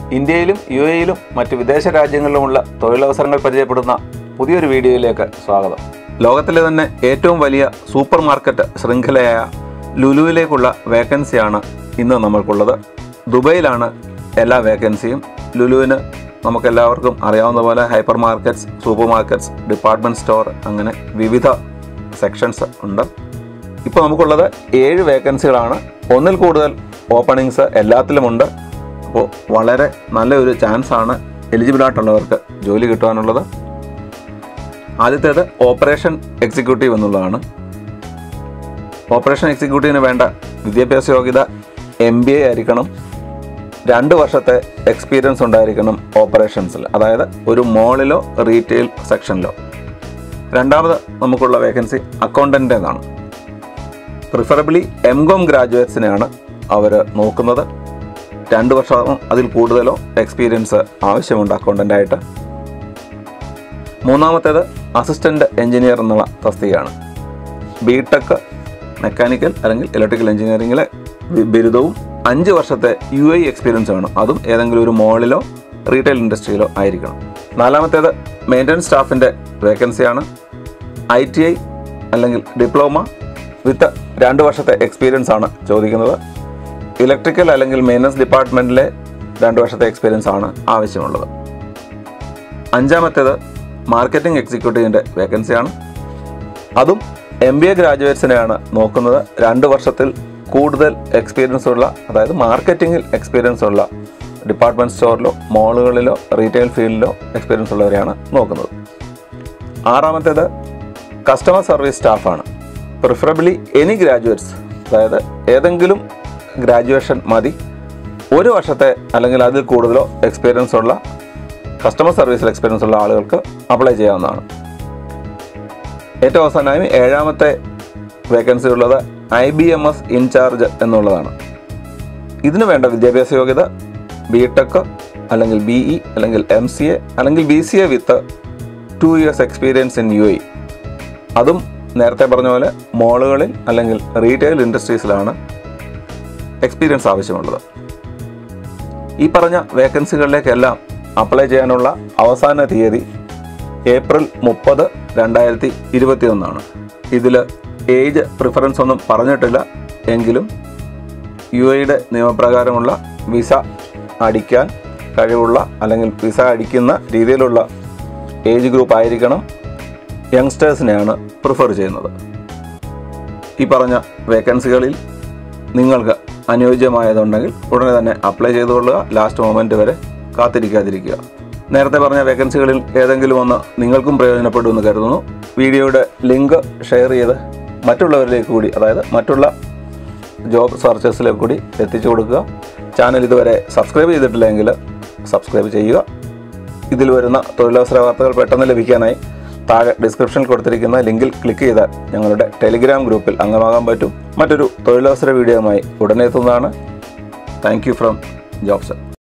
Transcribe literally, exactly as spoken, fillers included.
ഇന്ത്യയിലും യു എയിലും മറ്റ് വിദേശ രാജ്യങ്ങളിലുമുള്ള തൊഴിലവസരങ്ങൾ പരിചയപ്പെടുന്ന പുതിയൊരു വീഡിയോയിലേക്ക് സ്വാഗതം. ലോകത്തിലെ തന്നെ ഏറ്റവും വലിയ സൂപ്പർ മാർക്കറ്റ് ശൃംഖലയായ ലുലുവിലേക്കുള്ള വേക്കൻസിയാണ് ഇന്ന് നമ്മൾക്കുള്ളത്. ദുബൈയിലാണ് എല്ലാ വേക്കൻസിയും. ലുലുവിന് നമുക്കെല്ലാവർക്കും അറിയാവുന്ന പോലെ hyper markets, super markets, department store, അങ്ങനെ വിവിധ സെക്ഷൻസ് ഉണ്ട്. ഇപ്പോൾ നമുക്കുള്ളത് ഏഴ് വേക്കൻസികളാണ്. ഒന്നിൽ കൂടുതൽ ഓപ്പണിങ്സ് എല്ലാത്തിലുമുണ്ട്. അപ്പോൾ വളരെ നല്ലൊരു ചാൻസാണ് എലിജിബിൾ ആയിട്ടുള്ളവർക്ക് ജോലി കിട്ടുവാനുള്ളത്. ആദ്യത്തേത് ഓപ്പറേഷൻ എക്സിക്യൂട്ടീവ് എന്നുള്ളതാണ്. ഓപ്പറേഷൻ എക്സിക്യൂട്ടീവിന് വേണ്ട വിദ്യാഭ്യാസ യോഗ്യത എം ബി എ ആയിരിക്കണം. രണ്ട് വർഷത്തെ എക്സ്പീരിയൻസ് ഉണ്ടായിരിക്കണം ഓപ്പറേഷൻസിൽ, അതായത് ഒരു മോളിലോ റീറ്റെയിൽ സെക്ഷനിലോ. രണ്ടാമത് നമുക്കുള്ള വേക്കൻസി അക്കൗണ്ടൻ്റെന്നാണ്. പ്രിഫറബിളി എം കോം ഗ്രാജുവേറ്റ്സിനെയാണ് അവർ നോക്കുന്നത്. രണ്ട് വർഷമോ അതിൽ കൂടുതലോ എക്സ്പീരിയൻസ് ആവശ്യമുണ്ട് അക്കൗണ്ടൻ്റായിട്ട്. മൂന്നാമത്തേത് അസിസ്റ്റൻ്റ് എഞ്ചിനീയർ എന്നുള്ള തസ്തികയാണ്. ബിടെക്, മെക്കാനിക്കൽ അല്ലെങ്കിൽ ഇലക്ട്രിക്കൽ എഞ്ചിനീയറിംഗിലെ ബിരുദവും അഞ്ച് വർഷത്തെ യു എ എക്സ്പീരിയൻസ് വേണം. അതും ഏതെങ്കിലും ഒരു മോളിലോ റീറ്റെയിൽ ഇൻഡസ്ട്രിയിലോ ആയിരിക്കണം. നാലാമത്തേത് മെയിൻ്റനൻസ് സ്റ്റാഫിൻ്റെ വേക്കൻസിയാണ്. ഐ ടി ഐ അല്ലെങ്കിൽ ഡിപ്ലോമ വിത്ത് രണ്ട് വർഷത്തെ എക്സ്പീരിയൻസ് ആണ് ചോദിക്കുന്നത്. ഇലക്ട്രിക്കൽ അല്ലെങ്കിൽ മെയിൻ്റനൻസ് ഡിപ്പാർട്ട്മെൻറ്റിലെ രണ്ട് വർഷത്തെ എക്സ്പീരിയൻസ് ആണ് ആവശ്യമുള്ളത്. അഞ്ചാമത്തേത് മാർക്കറ്റിംഗ് എക്സിക്യൂട്ടീവിൻ്റെ വേക്കൻസിയാണ്. അതും എം ബി എ ഗ്രാജുവേറ്റ്സിനെയാണ് നോക്കുന്നത്. രണ്ട് വർഷത്തിൽ കൂടുതൽ എക്സ്പീരിയൻസ് ഉള്ള, അതായത് മാർക്കറ്റിങ്ങിൽ എക്സ്പീരിയൻസ് ഉള്ള, ഡിപ്പാർട്ട്മെൻറ്റ് സ്റ്റോറിലോ മോളുകളിലോ റീറ്റെയിൽ ഫീൽഡിലോ എക്സ്പീരിയൻസ് ഉള്ളവരെയാണ് നോക്കുന്നത്. ആറാമത്തേത് കസ്റ്റമർ സർവീസ് സ്റ്റാഫാണ്. പ്രിഫറബിളി എനി ഗ്രാജുവേറ്റ്സ്, അതായത് ഏതെങ്കിലും ഗ്രാജുവേഷൻ മതി. ഒരു വർഷത്തെ അല്ലെങ്കിൽ അതിൽ കൂടുതലോ എക്സ്പീരിയൻസ് ഉള്ള കസ്റ്റമർ സർവീസിൽ എക്സ്പീരിയൻസ് ഉള്ള ആളുകൾക്ക് അപ്ലൈ ചെയ്യാവുന്നതാണ്. ഏറ്റവും അവസാനമായി ഏഴാമത്തെ വേക്കൻസി ഉള്ളത് I B M S incharge എന്നുള്ളതാണ്. ഇതിനു വേണ്ട വിദ്യാഭ്യാസ യോഗ്യത ബി ടെക് അല്ലെങ്കിൽ ബി ഇ അല്ലെങ്കിൽ എം സി എ അല്ലെങ്കിൽ B C A with two years experience in U A. അതും നേരത്തെ പറഞ്ഞ പോലെ മോളുകളിൽ അല്ലെങ്കിൽ റീറ്റെയിൽ ഇൻഡസ്ട്രീസിലാണ് എക്സ്പീരിയൻസ് ആവശ്യമുള്ളത്. ഈ പറഞ്ഞ വേക്കൻസികളിലേക്കെല്ലാം അപ്ലൈ ചെയ്യാനുള്ള അവസാന തീയതി ഏപ്രിൽ മുപ്പത് രണ്ടായിരത്തി ഇരുപത്തി ഒന്നാണ്. ഇതിൽ ഏജ് പ്രിഫറൻസ് ഒന്നും പറഞ്ഞിട്ടില്ല. എങ്കിലും യു എയുടെ നിയമപ്രകാരമുള്ള വിസ അടിക്കാൻ കഴിവുള്ള അല്ലെങ്കിൽ വിസ അടിക്കുന്ന രീതിയിലുള്ള ഏജ് ഗ്രൂപ്പ് ആയിരിക്കണം. യങ്സ്റ്റേഴ്സിനെയാണ് പ്രിഫർ ചെയ്യുന്നത്. ഈ പറഞ്ഞ വേക്കൻസികളിൽ നിങ്ങൾക്ക് അനുയോജ്യമായതുണ്ടെങ്കിൽ ഉടനെ തന്നെ അപ്ലൈ ചെയ്തുകൊള്ളുക. ലാസ്റ്റ് മൊമെൻറ്റ് വരെ കാത്തിരിക്കാതിരിക്കുക. നേരത്തെ പറഞ്ഞ വേക്കൻസികളിൽ ഏതെങ്കിലും ഒന്ന് നിങ്ങൾക്കും പ്രയോജനപ്പെടുമെന്ന് കരുതുന്നു. വീഡിയോയുടെ ലിങ്ക് ഷെയർ ചെയ്ത് മറ്റുള്ളവരിലേക്ക് കൂടി, അതായത് മറ്റുള്ള ജോബ് സെർച്ചേഴ്സിലേക്ക് കൂടി എത്തിച്ചു കൊടുക്കുക. ചാനൽ ഇതുവരെ സബ്സ്ക്രൈബ് ചെയ്തിട്ടില്ലെങ്കിൽ സബ്സ്ക്രൈബ് ചെയ്യുക. ഇതിൽ വരുന്ന തൊഴിലവസര വാർത്തകൾ പെട്ടെന്ന് ലഭിക്കാനായി താഴെ ഡിസ്ക്രിപ്ഷനിൽ കൊടുത്തിരിക്കുന്ന ലിങ്കിൽ ക്ലിക്ക് ചെയ്താൽ ഞങ്ങളുടെ ടെലിഗ്രാം ഗ്രൂപ്പിൽ അംഗമാകാൻ പറ്റും. മറ്റൊരു തൊഴിലവസര വീഡിയോയുമായി ഉടനെ എത്തുന്നതാണ്. Thank you from jobs.